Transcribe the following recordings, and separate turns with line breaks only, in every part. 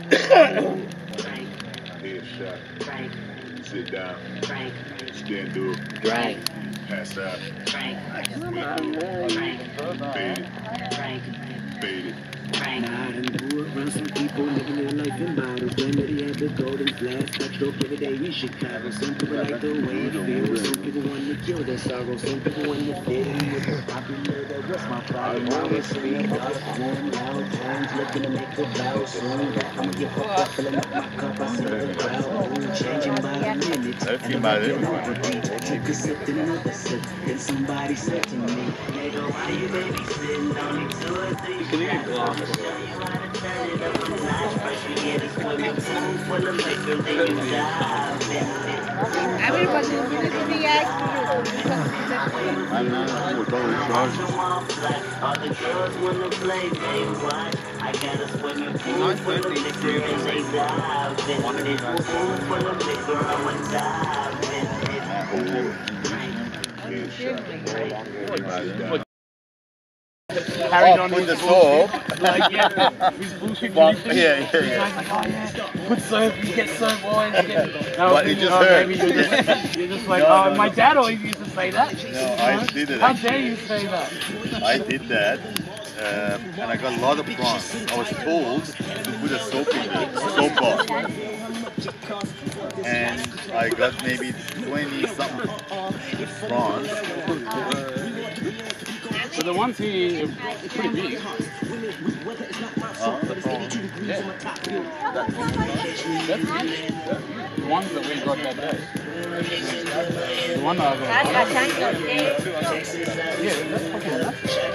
Headshot. Sit down. Stand up.
Drag.
Pass out. Fade it. Fade it.
Nah, them grew up around some people living their life in bottles. Don't really have the golden flask. Backed up every day in Chicago. Some people like the way it feels. Some people want to kill their sorrow. Some people want to fit in with the popular. What's my problem? Always speed up, warm, loud tones, looking to make the vow soon. I'ma get fucked up, filling up my cup. I see the crowd changing by the minute. And the record on repeat. Take a sip, then another sip. Then somebody said to me, nigga, why you babysitting? Only 2 or 3 shots. Show you how to turn it up a notch. First you get a swimming pool full of liquor, then you dive in it.
Everybody will be
I'm not.
All the girls wanna play, they watch. I got a swimming pool full of liquor and they dive in it. Pool full of liquor, I'ma dive in it.
Carried on with the soap.
Like, yeah, he's bullshit.
Yeah.
He's like, oh yeah, good soap, you get soap boys.
But you just heard.
You're just like, oh, my dad always used to say that.
No, I did it.
How dare you say that?
I did that, and I got a lot of prawns. I was told to put a soap in it, soap bar. And I got maybe 20-something prawns.
But the ones here are pretty big.
The
ones that we got that day. The one that I got. Yeah, that's fucking enough.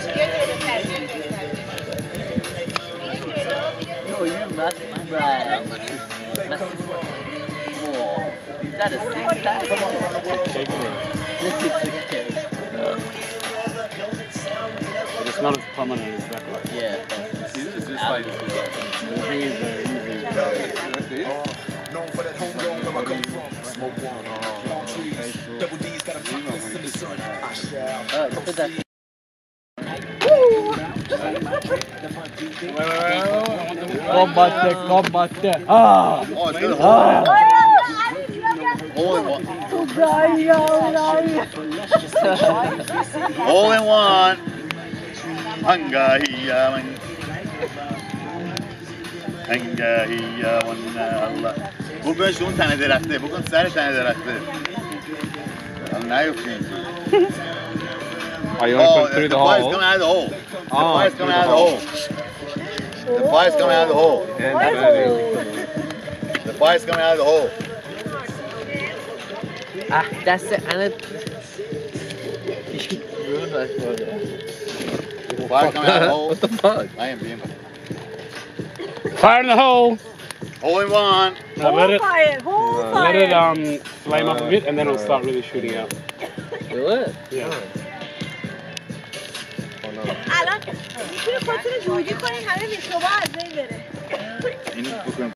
No, you must right. Is that a 6-pack?
But it's not as prominent as that one.
Yeah.
It's just like easy.
Known for that homegrown where I come from. Smoke one. Double D's got a topless in the sun. I shall.
Look at that.
Combate. Ah!
Oh, it's good. All in one. All in one. Hangahiyaman. Hangahiyaman Allah. Bugün şunun tane deraktı. Bugün sarı tane deraktı. Allah yok şimdi.
Are you open through the
fire's
hole?
coming out of the hole.
Oh,
The fire's coming out of the hole. The fire's coming out of the hole. The fire's coming out of the hole.
Ah, that's it. And it.
Fire coming out of the hole.
What the fuck?
I am being.
Fire in the hole!
Hole in one.
Now let it
fire.
flame up a bit and then it'll start really shooting out.
Do it?
Yeah.
الان میتونی خودتون جوری کنین همه میکروبا از بین بره.